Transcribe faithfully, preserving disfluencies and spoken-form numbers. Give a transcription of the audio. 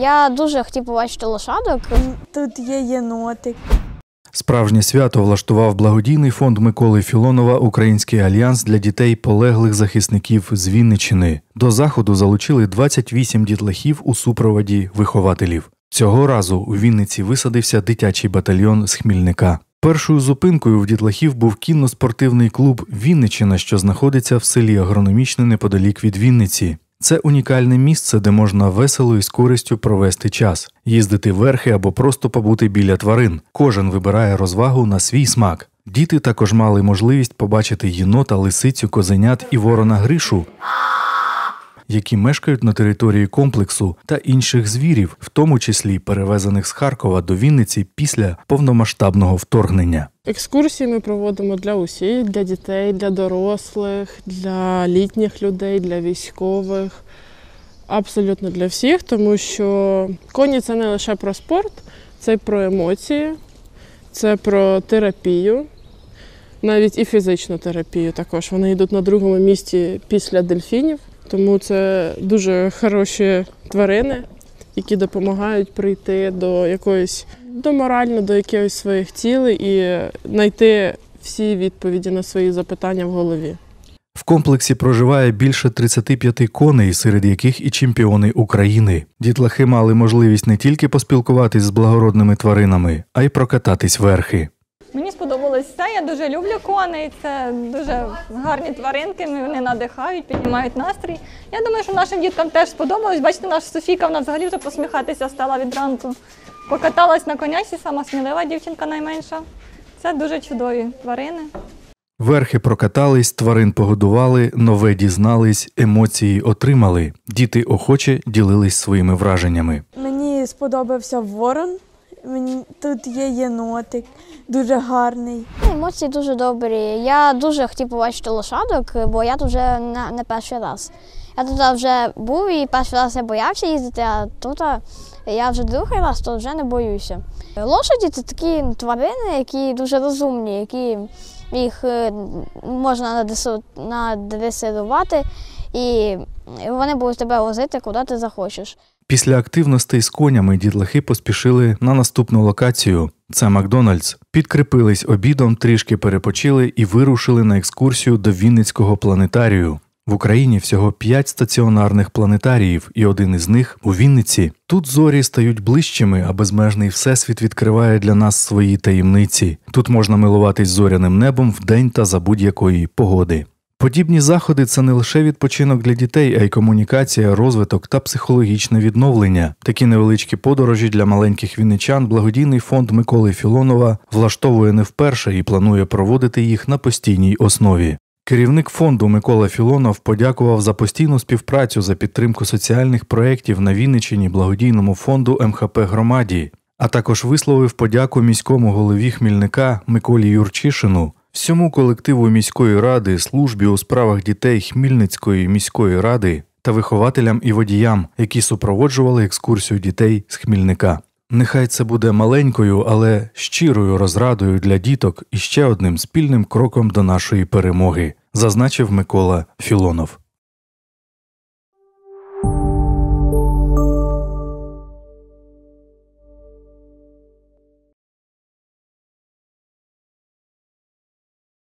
Я дуже хотів побачити лошадок. Тут є єнотик. Справжнє свято влаштував благодійний фонд Миколи Філонова «Український альянс для дітей полеглих захисників з Вінниччини». До заходу залучили двадцять вісім дітлахів у супроводі вихователів. Цього разу у Вінниці висадився дитячий батальйон з Хмільника. Першою зупинкою в дітлахів був кінно-спортивний клуб «Вінниччина», що знаходиться в селі Агрономічне неподалік від Вінниці. Це унікальне місце, де можна весело і з користю провести час, їздити верхи або просто побути біля тварин. Кожен вибирає розвагу на свій смак. Діти також мали можливість побачити єнота, лисицю, козенят і ворона Гришу, які мешкають на території комплексу, та інших звірів, в тому числі перевезених з Харкова до Вінниці після повномасштабного вторгнення. Екскурсії ми проводимо для усіх, для дітей, для дорослих, для літніх людей, для військових. Абсолютно для всіх, тому що коні – це не лише про спорт, це про емоції, це про терапію, навіть і фізичну терапію також. Вони йдуть на другому місці після дельфінів, тому це дуже хороші тварини, які допомагають прийти до якоїсь, до морально, до якихось своїх цілей і знайти всі відповіді на свої запитання в голові. В комплексі проживає більше тридцяти п'яти коней, серед яких і чемпіони України. Дітлахи мали можливість не тільки поспілкуватись з благородними тваринами, а й прокататись верхи. Мені сподобалось все, я дуже люблю коней, це дуже гарні тваринки, вони надихають, піднімають настрій. Я думаю, що нашим діткам теж сподобалось. Бачите, наша Софійка, вона взагалі вже посміхатися стала від ранку. Покаталась на конясі, сама смілива дівчинка найменша. Це дуже чудові тварини. Верхи прокатались, тварин погодували, нове дізнались, емоції отримали. Діти охоче ділились своїми враженнями. Мені сподобався ворон. Тут є єнотик, дуже гарний. Емоції дуже добрі. Я дуже хотів побачити лошадок, бо я тут вже не, не перший раз. Я тут вже був і перший раз я боявся їздити, а тут я вже другий раз, то вже не боюся. Лошаді – це такі тварини, які дуже розумні, які їх можна надресирувати, і вони будуть тебе возити, куди ти захочеш. Після активностей з конями дітлахи поспішили на наступну локацію – це Макдональдс. Підкріпились обідом, трішки перепочили і вирушили на екскурсію до Вінницького планетарію. В Україні всього п'ять стаціонарних планетаріїв, і один із них у Вінниці. Тут зорі стають ближчими, а безмежний всесвіт відкриває для нас свої таємниці. Тут можна милуватись зоряним небом вдень та за будь-якої погоди. Подібні заходи – це не лише відпочинок для дітей, а й комунікація, розвиток та психологічне відновлення. Такі невеличкі подорожі для маленьких вінничан благодійний фонд Миколи Філонова влаштовує не вперше і планує проводити їх на постійній основі. Керівник фонду Микола Філонов подякував за постійну співпрацю за підтримку соціальних проєктів на Вінниччині благодійному фонду ем ха пе «Громаді», а також висловив подяку міському голові Хмільника Миколі Юрчишину, всьому колективу міської ради, службі у справах дітей Хмільницької міської ради та вихователям і водіям, які супроводжували екскурсію дітей з Хмільника. Нехай це буде маленькою, але щирою розрадою для діток і ще одним спільним кроком до нашої перемоги, зазначив Микола Філонов.